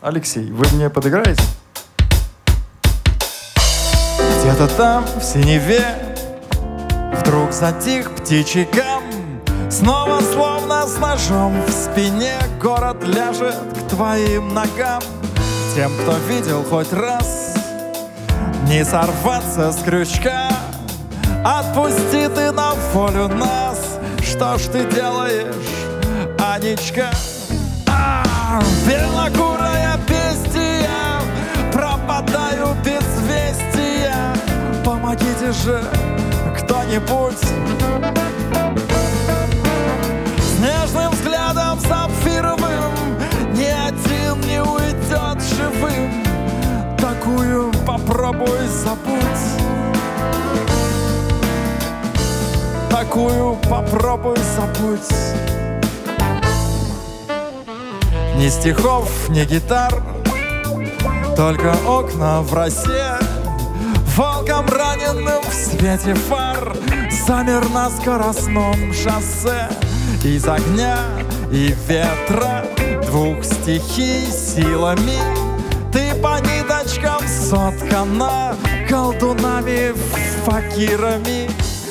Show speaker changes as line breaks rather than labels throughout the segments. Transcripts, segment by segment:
Алексей, вы мне подыграете? Где-то там, в синеве, вдруг затих птичий гам. Снова словно с ножом в спине город ляжет к твоим ногам. Тем, кто видел хоть раз, не сорваться с крючка. Отпусти ты на волю нас. Что ж ты делаешь, Анечка? Белокурая бестия, пропадаю без вестия. Помогите же кто-нибудь. С нежным взглядом сапфировым ни один не уйдет живым. Такую попробуй забудь. Такую попробуй забудь. Ни стихов, ни гитар, только окна в росе. Волком раненым в свете фар замер на скоростном шоссе. Из огня и ветра, двух стихий силами, ты по ниточкам соткана колдунами, факирами.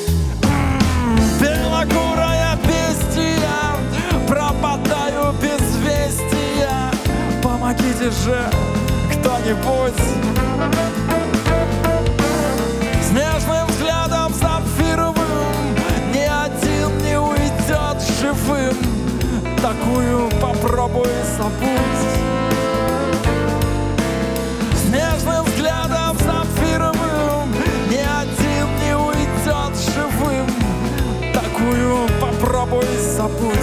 Белокурая бестия, пропадаю без вестия. Помогите же кто-нибудь. С нежным взглядом сапфировым ни один не уйдет живым. Такую попробуй забудь. С нежным взглядом сапфировым ни один не уйдет живым. Такую попробуй забудь.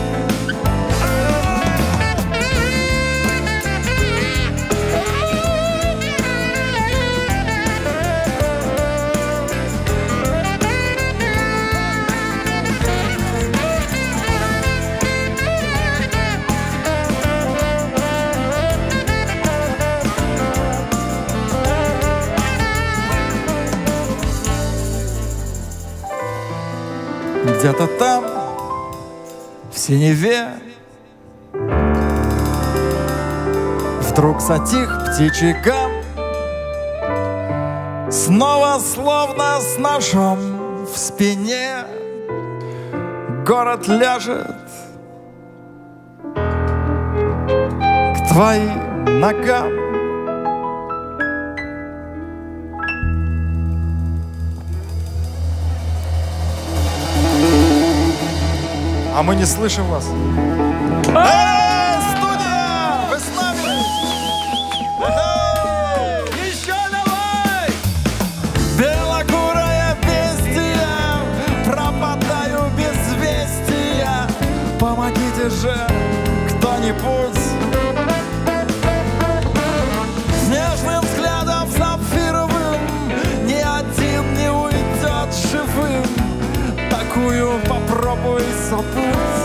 Где-то там, в синеве, вдруг затих птичий гам. Снова словно с ножом в спине город ляжет к твоим ногам. А мы не слышим вас. Эй, студия! Вы с нами? Эй! Еще давай! Белокурая бестия, пропадаю без вестия. Помогите же кто-нибудь. С нежным взглядом сапфировым ни один не уйдет живым. Такую попробуй забудь.